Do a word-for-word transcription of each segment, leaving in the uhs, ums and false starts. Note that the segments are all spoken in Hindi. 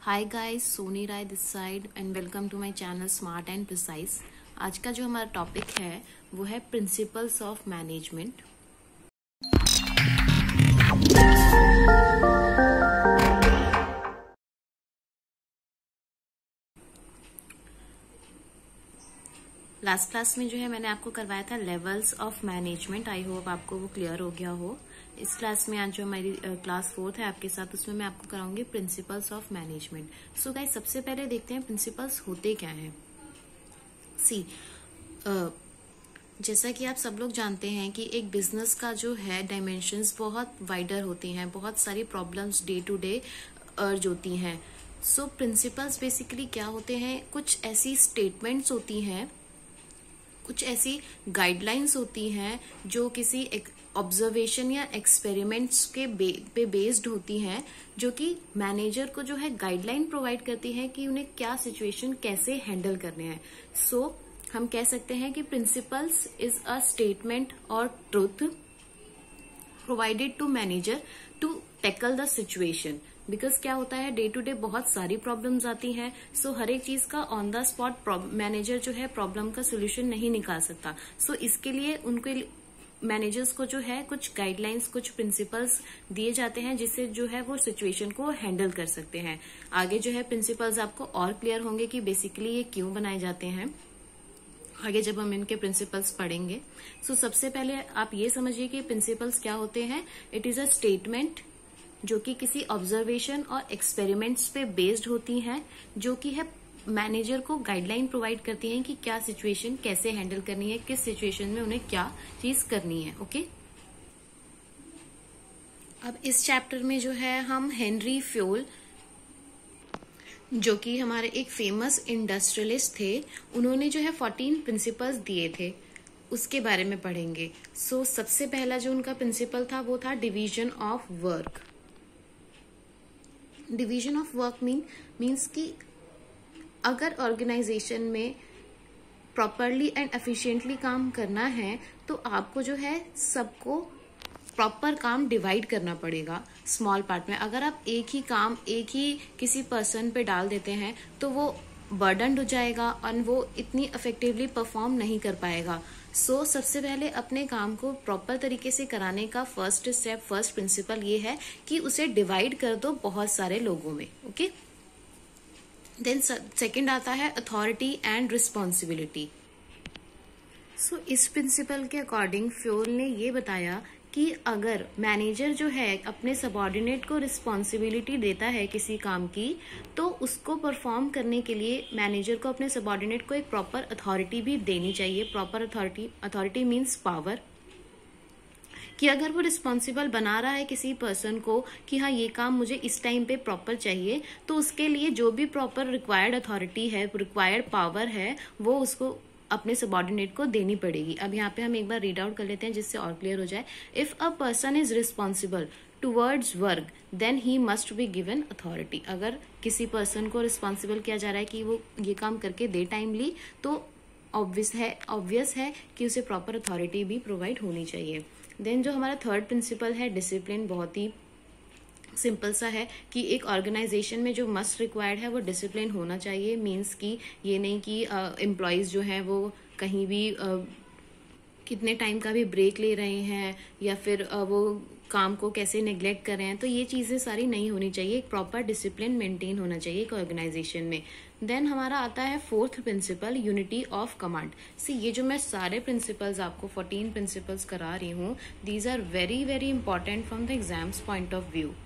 Hi guys, Soni Rai this side and welcome to my channel smart and precise. आज का जो हमारा टॉपिक है वो है principles of management. Last class में जो है मैंने आपको करवाया था levels of management. I hope आपको वो क्लियर हो गया हो। इस क्लास में आज जो हमारी क्लास फोर्थ है आपके साथ, उसमें मैं आपको कराऊंगी principles of management. So guys, सबसे पहले देखते हैं प्रिंसिपल्स होते क्या हैं। सी uh, जैसा कि आप सब लोग जानते हैं कि एक बिजनेस का जो है डायमेंशंस बहुत वाइडर होती हैं, बहुत सारी प्रॉब्लम्स डे टू डे अर्ज होती हैं। सो प्रिंसिपल्स बेसिकली क्या होते हैं? कुछ ऐसी स्टेटमेंट्स होती हैं, कुछ ऐसी गाइडलाइंस होती हैं जो किसी ऑब्जर्वेशन या एक्सपेरिमेंट्स के बे, पे बेस्ड होती हैं, जो कि मैनेजर को जो है गाइडलाइन प्रोवाइड करती है कि उन्हें क्या सिचुएशन कैसे हैंडल करने हैं। सो so, हम कह सकते हैं कि प्रिंसिपल्स इज अ स्टेटमेंट और truth provided to manager to tackle the situation. Because क्या होता है, डे टू डे बहुत सारी प्रॉब्लम्स आती हैं। सो so, हर एक चीज का ऑन द स्पॉट मैनेजर जो है प्रॉब्लम का सोल्यूशन नहीं निकाल सकता। सो so, इसके लिए उनके मैनेजर्स को जो है कुछ गाइडलाइंस, कुछ प्रिंसिपल्स दिए जाते हैं जिससे जो है वो सिचुएशन को हैंडल कर सकते हैं। आगे जो है प्रिंसिपल्स आपको और क्लियर होंगे कि बेसिकली ये क्यों बनाए जाते हैं आगे जब हम इनके प्रिंसिपल्स पढ़ेंगे। सो so, सबसे पहले आप ये समझिए कि प्रिंसिपल्स क्या होते हैं। इट इज अ स्टेटमेंट जो कि किसी ऑब्जर्वेशन और एक्सपेरिमेंट्स पे बेस्ड होती हैं, जो कि है मैनेजर को गाइडलाइन प्रोवाइड करती हैं कि क्या सिचुएशन कैसे हैंडल करनी है, किस सिचुएशन में उन्हें क्या चीज करनी है। ओके, अब इस चैप्टर में जो है हम हेनरी फ्योल, जो कि हमारे एक फेमस इंडस्ट्रियलिस्ट थे, उन्होंने जो है फोर्टीन प्रिंसिपल्स दिए थे, उसके बारे में पढ़ेंगे। सो so, सबसे पहला जो उनका प्रिंसिपल था वो था division of work. Division of work mean means कि अगर ऑर्गेनाइजेशन में प्रॉपरली एंड एफिशिएंटली काम करना है तो आपको जो है सबको प्रॉपर काम डिवाइड करना पड़ेगा स्मॉल पार्ट में। अगर आप एक ही काम एक ही किसी पर्सन पे डाल देते हैं तो वो बर्डन हो जाएगा और वो इतनी इफेक्टिवली परफॉर्म नहीं कर पाएगा। सो so, सबसे पहले अपने काम को प्रॉपर तरीके से कराने का फर्स्ट स्टेप, फर्स्ट प्रिंसिपल ये है कि उसे डिवाइड कर दो बहुत सारे लोगों में। ओके, देन सेकंड आता है अथॉरिटी एंड रिस्पॉन्सिबिलिटी। सो इस प्रिंसिपल के अकॉर्डिंग फ्योल ने ये बताया कि अगर मैनेजर जो है अपने सबऑर्डिनेट को रिस्पॉन्सिबिलिटी देता है किसी काम की, तो उसको परफॉर्म करने के लिए मैनेजर को अपने सबऑर्डिनेट को एक प्रॉपर अथॉरिटी भी देनी चाहिए। Proper authority authority means power, कि अगर वो रिस्पॉन्सिबल बना रहा है किसी पर्सन को कि हाँ ये काम मुझे इस टाइम पे प्रॉपर चाहिए, तो उसके लिए जो भी प्रॉपर रिक्वायर्ड अथॉरिटी है, रिक्वायर्ड पावर है, वो उसको अपने सबऑर्डिनेट को देनी पड़ेगी। अब यहाँ पे हम एक बार रीड आउट कर लेते हैं जिससे और क्लियर हो जाए। If a person is responsible towards work then he must be given authority. अगर किसी पर्सन को रिस्पॉन्सिबल किया जा रहा है कि वो ये काम करके दे टाइमली, तो ऑब्वियस है ऑब्वियस है कि उसे प्रॉपर अथॉरिटी भी प्रोवाइड होनी चाहिए। देन जो हमारा थर्ड प्रिंसिपल है डिसिप्लिन, बहुत ही सिंपल सा है कि एक ऑर्गेनाइजेशन में जो मस्ट रिक्वायर्ड है वो डिसिप्लिन होना चाहिए। मींस कि ये नहीं कि एम्प्लॉयज जो हैं वो कहीं भी uh, कितने टाइम का भी ब्रेक ले रहे हैं या फिर uh, वो काम को कैसे नेग्लेक्ट कर रहे हैं, तो ये चीजें सारी नहीं होनी चाहिए। एक प्रॉपर डिसिप्लिन मेंटेन होना चाहिए एक ऑर्गेनाइजेशन में। देन हमारा आता है fourth principle unity of command. See ये जो मैं सारे प्रिंसिपल्स आपको फोर्टीन प्रिंसिपल्स करा रही हूँ, these are very very important from the exams point of view.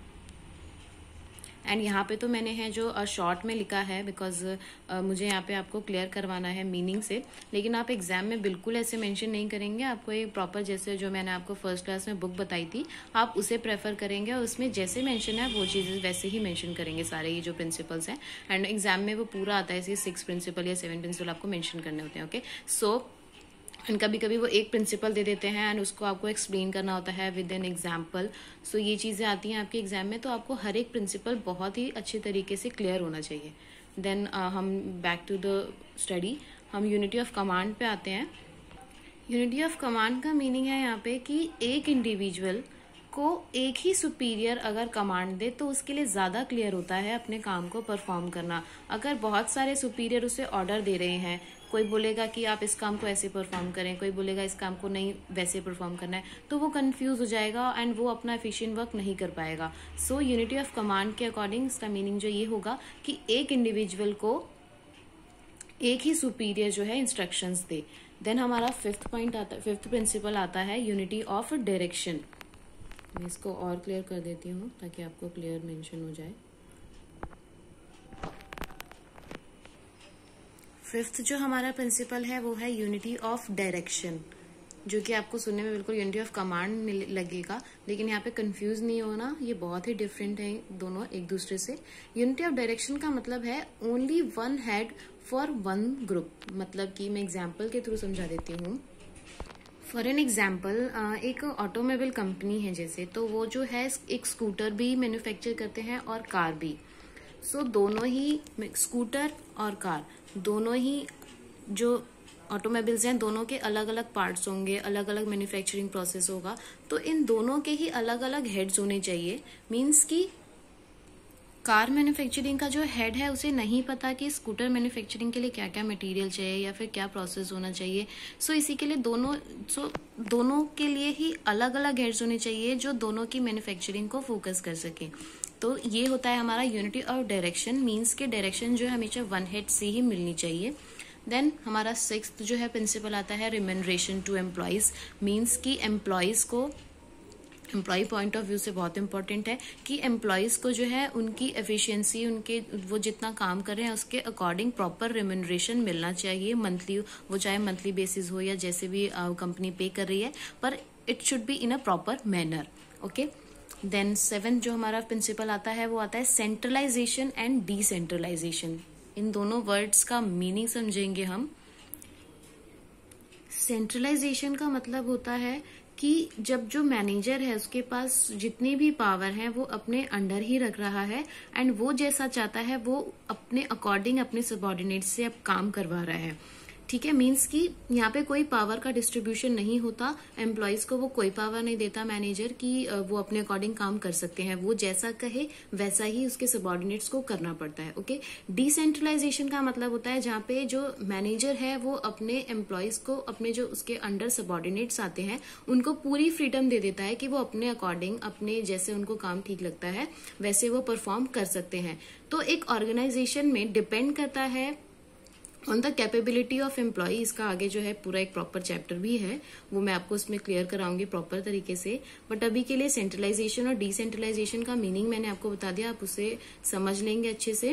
And यहाँ पे तो मैंने है जो शॉर्ट में लिखा है बिकॉज मुझे यहाँ पे आपको क्लियर करवाना है मीनिंग से, लेकिन आप एग्जाम में बिल्कुल ऐसे मेंशन नहीं करेंगे। आपको एक प्रॉपर जैसे जो मैंने आपको फर्स्ट क्लास में बुक बताई थी आप उसे प्रेफर करेंगे और उसमें जैसे मेंशन है वो चीज़ें वैसे ही मेंशन करेंगे सारे ये जो प्रिंसिपल्स हैं। एंड एग्जाम में वो पूरा आता है, सिक्स प्रिंसिपल या सेवन प्रिंसिपल आपको मेंशन करने होते हैं। ओके, सो एंड कभी कभी वो एक प्रिंसिपल दे देते हैं एंड उसको आपको एक्सप्लेन करना होता है विद एन एग्जाम्पल। सो ये चीज़ें आती हैं आपके एग्जाम में, तो आपको हर एक प्रिंसिपल बहुत ही अच्छे तरीके से क्लियर होना चाहिए। देन uh, हम बैक टू द स्टडी, हम यूनिटी ऑफ कमांड पे आते हैं। यूनिटी ऑफ कमांड का मीनिंग है यहाँ पे कि एक इंडिविजुअल को एक ही सुपीरियर अगर कमांड दे तो उसके लिए ज्यादा क्लियर होता है अपने काम को परफॉर्म करना। अगर बहुत सारे सुपीरियर उसे ऑर्डर दे रहे हैं, कोई बोलेगा कि आप इस काम को ऐसे परफॉर्म करें, कोई बोलेगा इस काम को नहीं वैसे परफॉर्म करना है, तो वो कंफ्यूज हो जाएगा एंड वो अपना एफिशिएंट वर्क नहीं कर पाएगा। सो यूनिटी ऑफ कमांड के अकॉर्डिंग इसका मीनिंग जो ये होगा कि एक इंडिविजुअल को एक ही सुपीरियर जो है इंस्ट्रक्शंस दे। देन हमारा फिफ्थ पॉइंट आता है, फिफ्थ प्रिंसिपल आता है यूनिटी ऑफ डायरेक्शन। मैं इसको और क्लियर कर देती हूँ ताकि आपको क्लियर मेंशन हो जाए। फिफ्थ जो हमारा प्रिंसिपल है वो है यूनिटी ऑफ डायरेक्शन, जो कि आपको सुनने में बिल्कुल यूनिटी ऑफ कमांड लगेगा, लेकिन यहाँ पे कंफ्यूज नहीं होना, ये बहुत ही डिफरेंट है दोनों एक दूसरे से। यूनिटी ऑफ डायरेक्शन का मतलब है only one head for one group. मतलब कि मैं एग्जाम्पल के थ्रू समझा देती हूँ। फॉर एन एग्जाम्पल, एक ऑटोमोबाइल कंपनी है जैसे, तो वो जो है एक स्कूटर भी मैन्युफैक्चर करते हैं और कार भी। सो so, दोनों ही स्कूटर और कार दोनों ही जो ऑटोमोबाइल्स हैं दोनों के अलग अलग पार्ट्स होंगे, अलग अलग मैन्युफैक्चरिंग प्रोसेस होगा, तो इन दोनों के ही अलग अलग हेड्स होने चाहिए। मीन्स कि कार मैन्युफैक्चरिंग का जो हेड है उसे नहीं पता कि स्कूटर मैन्युफैक्चरिंग के लिए क्या क्या मटेरियल चाहिए या फिर क्या प्रोसेस होना चाहिए। सो इसी के लिए दोनों सो दोनों के लिए ही अलग अलग हेड्स होने चाहिए जो दोनों की मैन्युफैक्चरिंग को फोकस कर सके। तो ये होता है हमारा यूनिटी ऑफ डायरेक्शन। मीन्स के डायरेक्शन जो है हमेशा वन हेड से ही मिलनी चाहिए। देन हमारा सिक्स्थ जो है प्रिंसिपल आता है रिम्यूनरेशन टू एम्प्लॉयज। मीन्स की एम्प्लॉयज को एम्प्लॉय पॉइंट ऑफ व्यू से बहुत इंपॉर्टेंट है कि एम्प्लॉयज को जो है उनकी एफिशिएंसी, उनके वो जितना काम कर रहे हैं उसके अकॉर्डिंग प्रॉपर रिम्यूनरेशन मिलना चाहिए। मंथली, वो चाहे मंथली बेसिस हो या जैसे भी कंपनी पे कर रही है, पर it should be in a proper manner. Okay. Then seventh जो हमारा प्रिंसिपल आता है वो आता है सेंट्रलाइजेशन एंड डिसेंट्रलाइजेशन। इन दोनों वर्ड्स का मीनिंग समझेंगे हम। सेंट्रलाइजेशन का मतलब होता है कि जब जो मैनेजर है उसके पास जितनी भी पावर है वो अपने अंडर ही रख रहा है एंड वो जैसा चाहता है वो अपने अकॉर्डिंग अपने सबऑर्डिनेट से अब काम करवा रहा है। ठीक है। मीन्स कि यहाँ पे कोई पावर का डिस्ट्रीब्यूशन नहीं होता, एम्प्लॉयज को वो कोई पावर नहीं देता मैनेजर कि वो अपने अकॉर्डिंग काम कर सकते हैं। वो जैसा कहे वैसा ही उसके सबऑर्डिनेट्स को करना पड़ता है। ओके। डिसेंट्रलाइजेशन का मतलब होता है जहाँ पे जो मैनेजर है वो अपने एम्प्लॉयज को, अपने जो उसके अंडर सबऑर्डिनेट्स आते हैं उनको पूरी फ्रीडम दे देता है कि वो अपने अकॉर्डिंग, अपने जैसे उनको काम ठीक लगता है वैसे वो परफॉर्म कर सकते हैं। तो एक ऑर्गेनाइजेशन में डिपेंड करता है on the capability of employee. इसका आगे जो है पूरा एक प्रॉपर चैप्टर भी है, वो मैं आपको उसमें क्लियर कराऊंगी प्रॉपर तरीके से। बट अभी के लिए सेंट्रलाइजेशन और डिसेंट्रलाइजेशन का मीनिंग मैंने आपको बता दिया, आप उसे समझ लेंगे अच्छे से।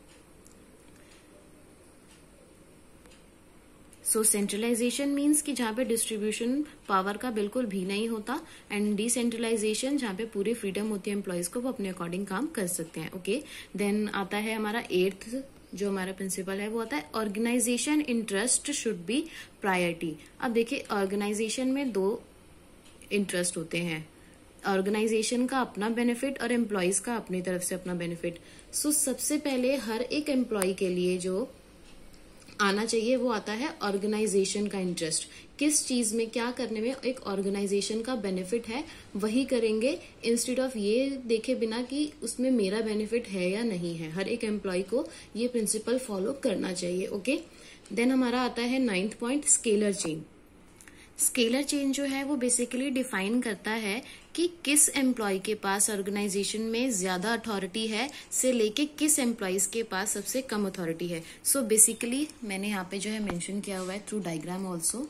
सो सेंट्रलाइजेशन मीन्स कि जहाँ पे डिस्ट्रीब्यूशन पावर का बिल्कुल भी नहीं होता, एंड डिसेंट्रलाइजेशन जहाँ पे पूरी फ्रीडम होती है एम्प्लॉयज को, वो अपने अकॉर्डिंग काम कर सकते हैं। ओके। देन आता है हमारा एट्थ जो हमारा प्रिंसिपल है वो आता है organisation interest should be priority. अब देखिए ऑर्गेनाइजेशन में दो इंटरेस्ट होते हैं, ऑर्गेनाइजेशन का अपना बेनिफिट और एम्प्लॉयज का अपनी तरफ से अपना बेनिफिट। सो सबसे पहले हर एक एम्प्लॉय के लिए जो आना चाहिए वो आता है ऑर्गेनाइजेशन का इंटरेस्ट। किस चीज में क्या करने में एक ऑर्गेनाइजेशन का बेनिफिट है वही करेंगे, इंस्टेड ऑफ ये देखे बिना कि उसमें मेरा बेनिफिट है या नहीं है। हर एक एम्प्लॉय को ये प्रिंसिपल फॉलो करना चाहिए। ओके। देन हमारा आता है ninth point scalar chain. Scalar chain जो है वो बेसिकली डिफाइन करता है कि किस एम्प्लॉय के पास ऑर्गेनाइजेशन में ज्यादा अथॉरिटी है से लेके किस एम्प्लॉयज के पास सबसे कम अथॉरिटी है। सो बेसिकली मैंने यहाँ पे जो है मेंशन किया हुआ है through diagram also.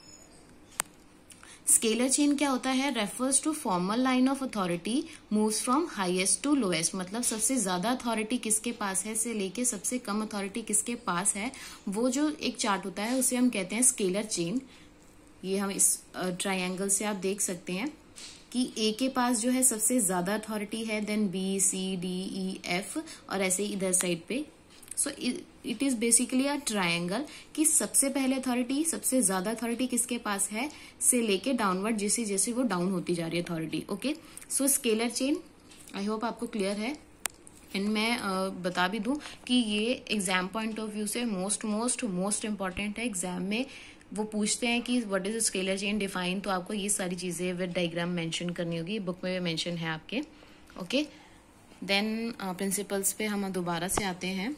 Scalar chain क्या होता है? Refers to formal line of authority moves from highest to lowest. मतलब सबसे ज्यादा अथॉरिटी किसके पास है से लेके सबसे कम अथॉरिटी किसके पास है, वो जो एक चार्ट होता है उसे हम कहते हैं स्केलर चेन। ये हम इस ट्रायंगल से आप देख सकते हैं कि ए के पास जो है सबसे ज्यादा अथॉरिटी है, then B, C, D, E, F और ऐसे ही इधर साइड पे। So it is basically a triangle कि सबसे पहले अथॉरिटी, सबसे ज्यादा अथॉरिटी किसके पास है से लेके डाउनवर्ड जैसे जैसे वो डाउन होती जा रही है authority. Okay. So scalar chain I hope आपको क्लियर है। एंड मैं uh, बता भी दूं कि ये एग्जाम पॉइंट ऑफ व्यू से मोस्ट मोस्ट मोस्ट इम्पॉर्टेंट है। एग्जाम में वो पूछते हैं कि what is scalar chain define, तो आपको ये सारी चीजें विद डायग्राम मेंशन करनी होगी, बुक में भी मेंशन है आपके। ओके, देन प्रिंसिपल्स पे हम दोबारा से आते हैं।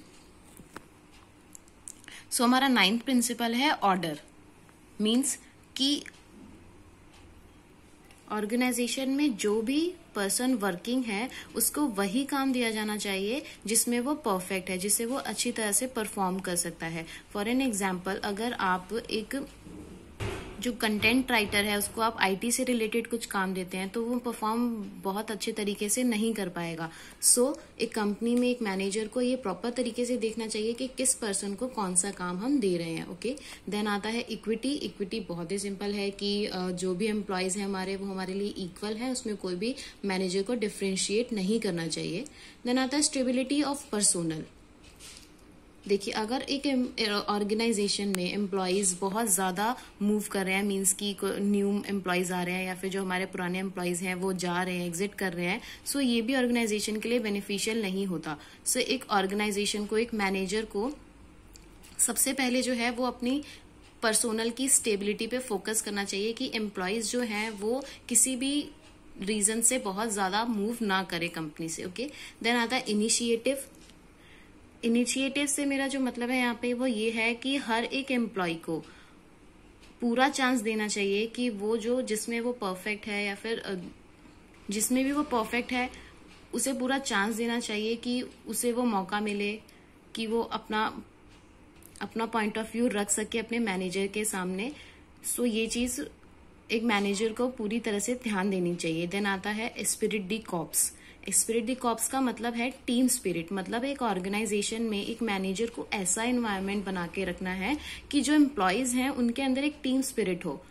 सो so, हमारा नाइन्थ प्रिंसिपल है ऑर्डर। मीन्स कि ऑर्गेनाइजेशन में जो भी पर्सन वर्किंग है उसको वही काम दिया जाना चाहिए जिसमें वो परफेक्ट है, जिससे वो अच्छी तरह से परफॉर्म कर सकता है। फॉर एन एग्जाम्पल, अगर आप एक जो कंटेंट राइटर है उसको आप आईटी से रिलेटेड कुछ काम देते हैं तो वो परफॉर्म बहुत अच्छे तरीके से नहीं कर पाएगा। सो so, एक कंपनी में एक मैनेजर को ये प्रॉपर तरीके से देखना चाहिए कि किस पर्सन को कौन सा काम हम दे रहे हैं। ओके, देन आता है इक्विटी। इक्विटी बहुत ही सिंपल है कि जो भी एम्प्लॉयज हैं हमारे वो हमारे लिए इक्वल है, उसमें कोई भी मैनेजर को डिफ्रेंशिएट नहीं करना चाहिए। देन आता है स्टेबिलिटी ऑफ पर्सोनल। देखिए, अगर एक ऑर्गेनाइजेशन में एम्प्लॉयज बहुत ज्यादा मूव कर रहे हैं, मींस की न्यू एम्प्लॉयज आ रहे हैं या फिर जो हमारे पुराने एम्प्लॉयज हैं वो जा रहे हैं, एग्जिट कर रहे हैं, सो ये भी ऑर्गेनाइजेशन के लिए बेनिफिशियल नहीं होता। सो एक ऑर्गेनाइजेशन को, एक मैनेजर को सबसे पहले जो है वो अपनी पर्सोनल की स्टेबिलिटी पे फोकस करना चाहिए कि एम्प्लॉयज जो हैं वो किसी भी रीजन से बहुत ज्यादा मूव ना करे कंपनी से। ओके, देन आता है इनिशिएटिव। इनिशिएटिव से मेरा जो मतलब है यहाँ पे वो ये है कि हर एक एम्प्लॉय को पूरा चांस देना चाहिए कि वो जो जिसमें वो परफेक्ट है या फिर जिसमें भी वो परफेक्ट है उसे पूरा चांस देना चाहिए कि उसे वो मौका मिले कि वो अपना अपना पॉइंट ऑफ व्यू रख सके अपने मैनेजर के सामने। सो ये चीज एक मैनेजर को पूरी तरह से ध्यान देनी चाहिए। देन आता है spirit de corps. Spirit de corps का मतलब है टीम स्पिरिट। मतलब एक ऑर्गेनाइजेशन में एक मैनेजर को ऐसा एनवायरनमेंट बना के रखना है कि जो एम्प्लॉयज हैं उनके अंदर एक टीम स्पिरिट हो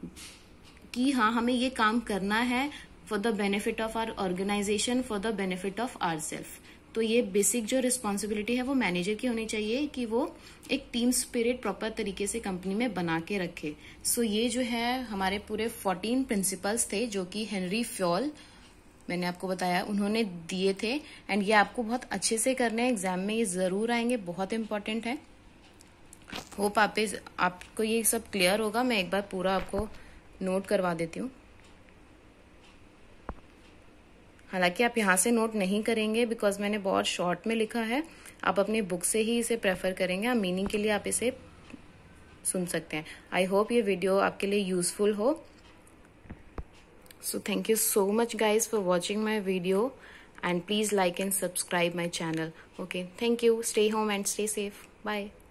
कि हाँ, हमें ये काम करना है for the benefit of our organisation, for the benefit of our self. तो ये बेसिक जो रिस्पॉन्सिबिलिटी है वो मैनेजर की होनी चाहिए कि वो एक टीम स्पिरिट प्रॉपर तरीके से कंपनी में बना के रखे। सो so ये जो है हमारे पूरे फोर्टीन प्रिंसिपल्स थे जो कि हेनरी फ्योल, मैंने आपको बताया, उन्होंने दिए थे। एंड ये आपको बहुत अच्छे से करने हैं, एग्जाम में ये जरूर आएंगे, बहुत इंपॉर्टेंट है। होप आप आपको ये सब क्लियर होगा। मैं एक बार पूरा आपको नोट करवा देती हूँ। हालांकि आप यहाँ से नोट नहीं करेंगे बिकॉज मैंने बहुत शॉर्ट में लिखा है, आप अपनी बुक से ही इसे प्रेफर करेंगे। आप मीनिंग के लिए आप इसे सुन सकते हैं। आई होप ये वीडियो आपके लिए यूजफुल हो। So thank you so much guys for watching my video, and please like and subscribe my channel. Okay, thank you. Stay home and stay safe. Bye.